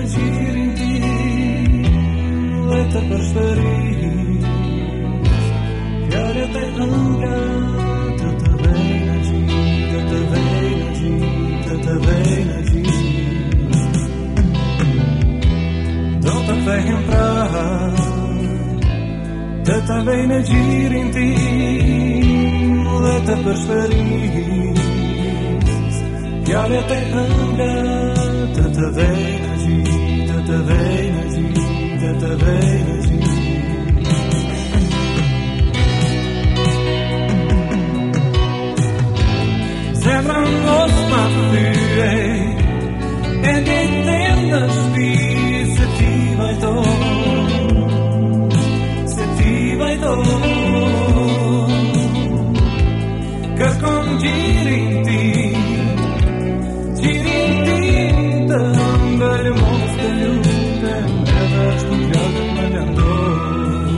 në gjirin tim dhe të përshëris fjalët e ëmbla të vej në gjit, të vej në gjit, të vej në gjit. Do të kthehem prap, të vej në gjirin tim dhe të përshëris fjalët e ëmbla të vej në gjit, të vej në gjit, të vej në gjit. Zemra mos ma thyej, e ndjetem në shtëpi se ti vajton, se ti vajton. Kërkon gjirin tim të ëmbël mos të lutem, edhe ashtu fjalët më lëndoj.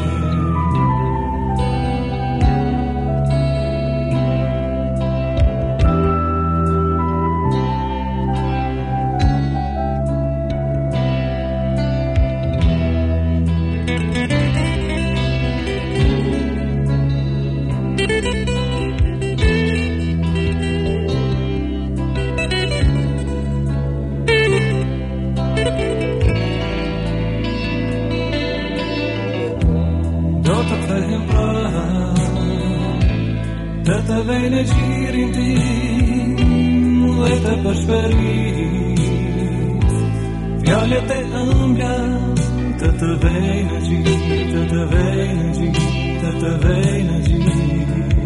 Të vej në gjirin tim dhe të përshëris fjalët e ëmbla të vej në gjit, të vej në gjit, të vej në gjit.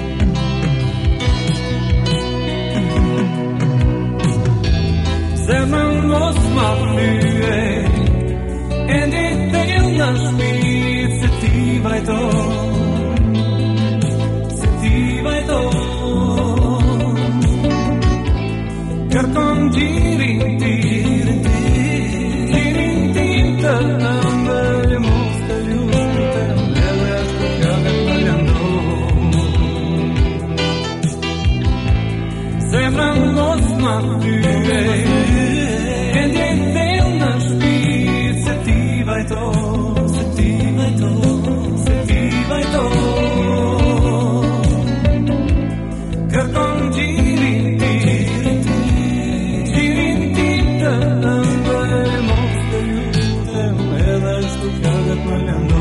Zemra mos ma thyej, e ndjetem në shtëpi se ti vajton, kërkon gjirin tim të ëmbël mos të lutem, edhe ashtu fjalët më lëndoj. Zemra mos ma thyej, e ndjetem në shtëpi se ti vajton, se ti vajton, se ti vajton. Kërkon gjirin tim të ëmbël mos të lutem, edhe ashtu fjalët më lëndoj.